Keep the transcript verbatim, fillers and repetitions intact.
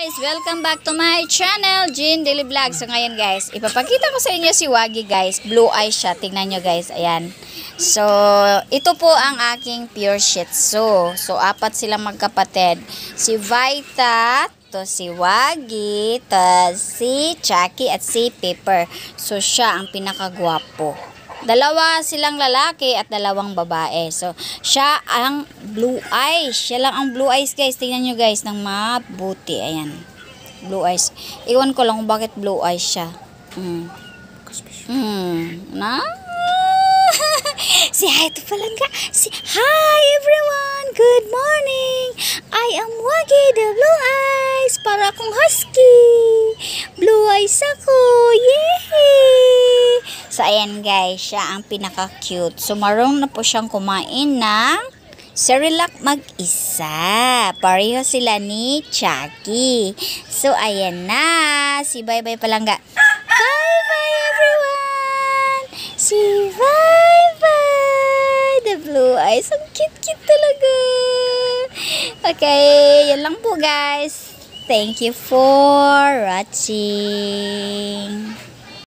guys! Welcome back to my channel, Jean Daily Vlog. So ngayon guys, ipapakita ko sa inyo si Wagi guys. Blue eyes siya. Tingnan nyo guys. Ayan. So, ito po ang aking pure shih tzu. So, apat silang magkapatid. Si Vita, to si Wagi, to si Chucky, at si Pepper. So, siya ang pinakagwapo. Dalawa silang lalaki at dalawang babae. So, siya ang blue eyes. Siya lang ang blue eyes, guys. Tingnan nyo, guys, ng mabuti. Ayan. Blue eyes. Iwan ko lang kung bakit blue eyes siya. Hmm. Hmm. Na? Si hi to palangga. Si hi, everyone. Good morning. I am Wagi, the blue eyes. Para akong husky. Blue eyes ako. Yay! So, ayan guys, siya ang pinaka-cute. So, marunong na po siyang kumain ng Cerelac mag-isa. Pareho sila ni Chucky. So, ayan na. Si Bye-Bye Palangga. Bye-bye everyone! Si Bye-Bye! The blue eyes. Ang cute-cute talaga. Okay, yan lang po guys. Thank you for watching.